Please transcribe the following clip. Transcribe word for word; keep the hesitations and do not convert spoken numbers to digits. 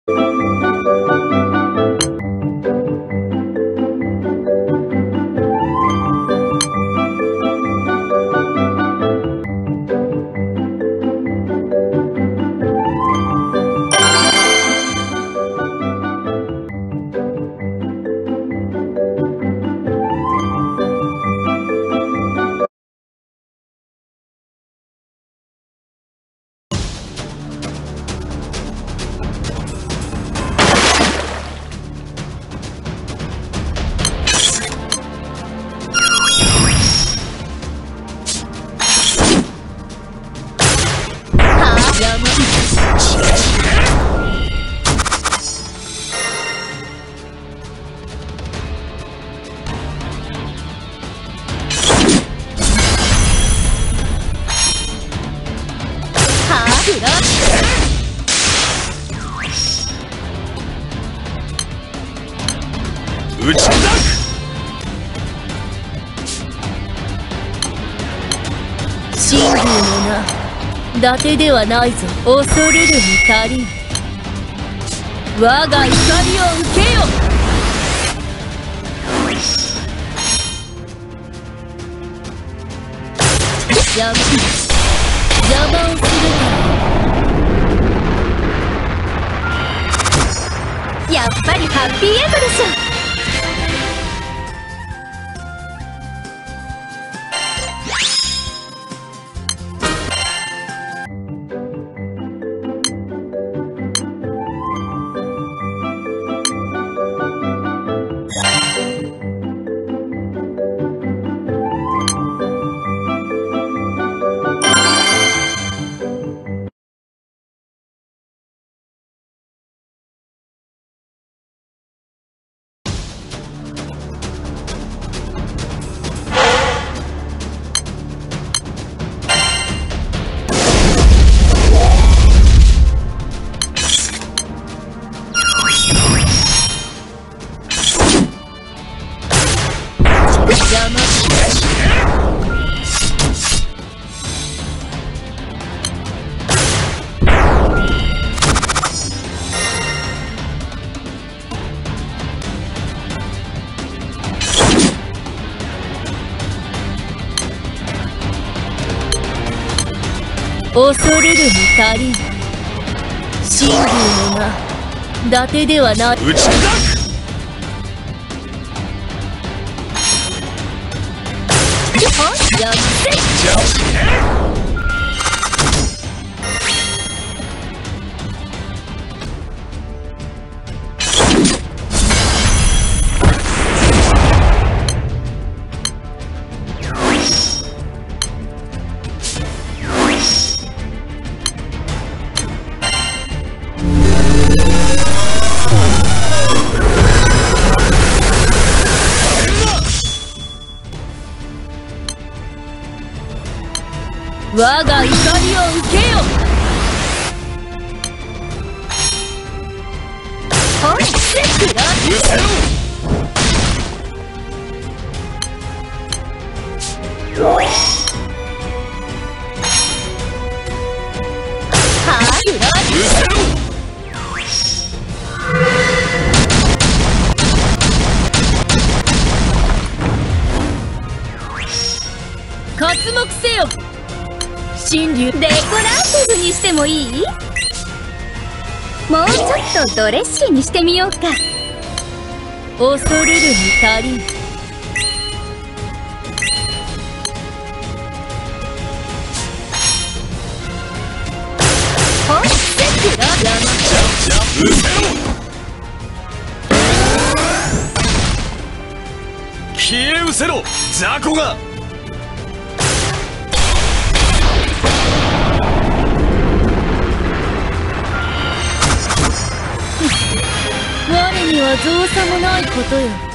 打ち砕く。 真竜の名、伊達ではないぞ。恐れるに足りん。我が怒りを受けよ。邪魔邪魔をするから。やっぱりハッピーエンドでしょ。恐れるに足りん。真竜の名、伊達ではない。 打ち砕く。 やめて。我が怒りを受けよ。本質くらうせろ。 はあ、くらうせろ。 刮目せよ。真竜、デコラーティブにしてもいい？もうちょっとドレッシーにしてみようか。恐れるに足りん。ほっせくらやまじゃうせろ。消え失せろ雑魚が。 我には造作もないことよ。